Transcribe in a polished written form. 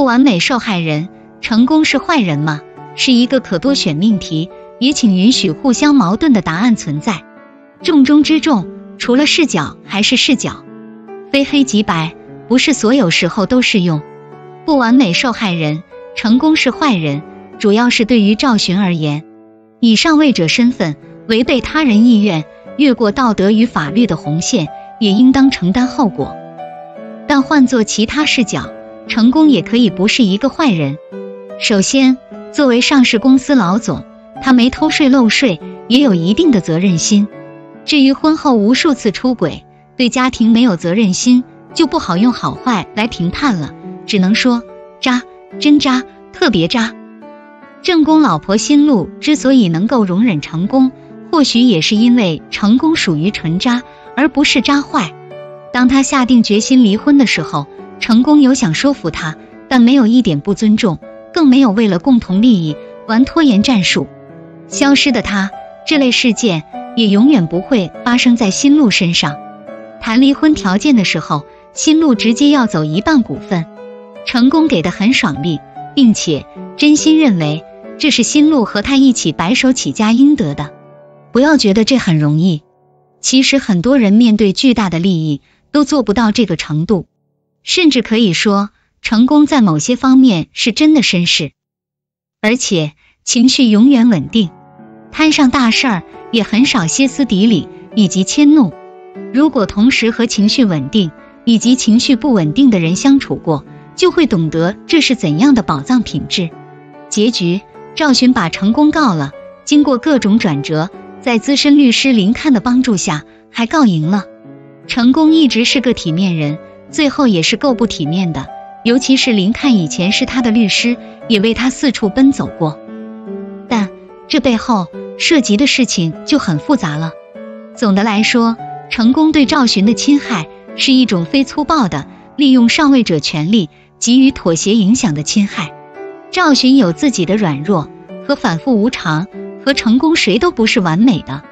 不完美受害人，成功是坏人吗？是一个可多选命题，也请允许互相矛盾的答案存在。重中之重，除了视角还是视角，非黑即白，不是所有时候都适用。不完美受害人，成功是坏人，主要是对于赵寻而言，以上位者身份违背他人意愿，越过道德与法律的红线，也应当承担后果。但换作其他视角，成功也可以不是一个坏人。首先，作为上市公司老总，他没偷税漏税，也有一定的责任心。至于婚后无数次出轨，对家庭没有责任心，就不好用好坏来评判了，只能说渣，真渣，特别渣。正宫老婆心路之所以能够容忍成功，或许也是因为成功属于纯渣，而不是渣坏。当他下定决心离婚的时候，成功有想说服他，但没有一点不尊重，更没有为了共同利益玩拖延战术。消失的他，这类事件也永远不会发生在心路身上。谈离婚条件的时候，心路直接要走一半股份，成功给的很爽利，并且真心认为这是心路和他一起白手起家应得的。不要觉得这很容易，其实很多人面对巨大的利益都做不到这个程度，甚至可以说成功在某些方面是真的绅士，而且情绪永远稳定，摊上大事儿也很少歇斯底里以及迁怒。如果同时和情绪稳定以及情绪不稳定的人相处过，就会懂得这是怎样的宝藏品质。结局，赵寻把成功告了，经过各种转折，在资深律师林看的帮助下，还告赢了。成功一直是个体面人，最后也是够不体面的，尤其是林看以前是他的律师，也为他四处奔走过。但这背后涉及的事情就很复杂了。总的来说，成功对赵寻的侵害是一种非粗暴的利用上位者权力给予妥协影响的侵害。赵寻有自己的软弱和反复无常，和成功谁都不是完美的。